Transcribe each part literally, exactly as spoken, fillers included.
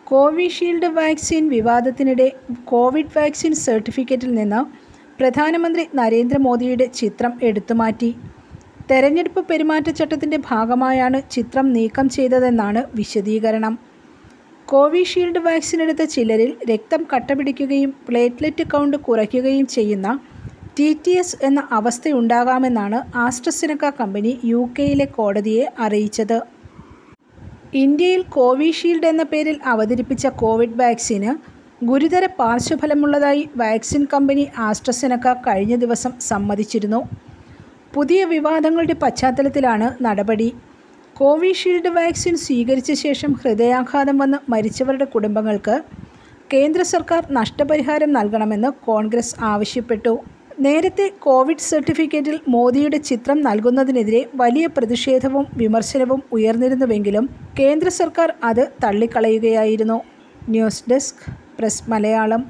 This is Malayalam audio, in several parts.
കോവിഷീൽഡ് വാക്സിൻ വിവാദത്തിനിടെ കോവിഡ് വാക്സിൻ സർട്ടിഫിക്കറ്റിൽ നിന്ന് പ്രധാനമന്ത്രി നരേന്ദ്രമോദിയുടെ ചിത്രം എടുത്തുമാറ്റി. തെരഞ്ഞെടുപ്പ് പെരുമാറ്റച്ചട്ടത്തിൻ്റെ ഭാഗമായാണ് ചിത്രം നീക്കം ചെയ്തതെന്നാണ് വിശദീകരണം. കോവിഷീൽഡ് വാക്സിനെടുത്ത ചിലരിൽ രക്തം കട്ടപിടിക്കുകയും പ്ലേറ്റ്ലെറ്റ് കൗണ്ട് കുറയ്ക്കുകയും ചെയ്യുന്ന ടി ടി എസ് എന്ന അവസ്ഥയുണ്ടാകാമെന്നാണ് ആസ്ട്രസെനക്ക കമ്പനി യു കെയിലെ കോടതിയെ അറിയിച്ചത്. ഇന്ത്യയിൽ കോവിഷീൽഡ് എന്ന പേരിൽ അവതരിപ്പിച്ച കോവിഡ് വാക്സിന് ഗുരുതര പാർശ്വഫലമുള്ളതായി വാക്സിൻ കമ്പനി ആസ്ട്രസെനക്ക കഴിഞ്ഞ ദിവസം സമ്മതിച്ചിരുന്നു. പുതിയ വിവാദങ്ങളുടെ പശ്ചാത്തലത്തിലാണ് നടപടി. കോവിഷീൽഡ് വാക്സിൻ സ്വീകരിച്ച ശേഷം ഹൃദയാഘാതം വന്ന് മരിച്ചവരുടെ കുടുംബങ്ങൾക്ക് കേന്ദ്ര സർക്കാർ നഷ്ടപരിഹാരം നൽകണമെന്ന് കോൺഗ്രസ് ആവശ്യപ്പെട്ടു. നേരത്തെ കോവിഡ് സർട്ടിഫിക്കറ്റിൽ മോദിയുടെ ചിത്രം നൽകുന്നതിനെതിരെ വലിയ പ്രതിഷേധവും വിമർശനവും ഉയർന്നിരുന്നുവെങ്കിലും കേന്ദ്ര സർക്കാർ അത് തള്ളിക്കളയുകയായിരുന്നു. News desk press Malayalam.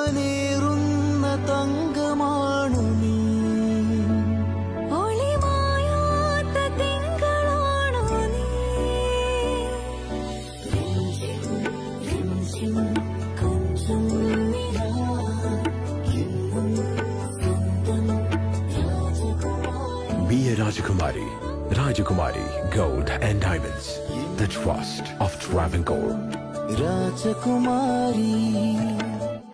Be a Rajakumari. Rajakumari Gold and Diamonds. The trust of Travancore. Rajakumari.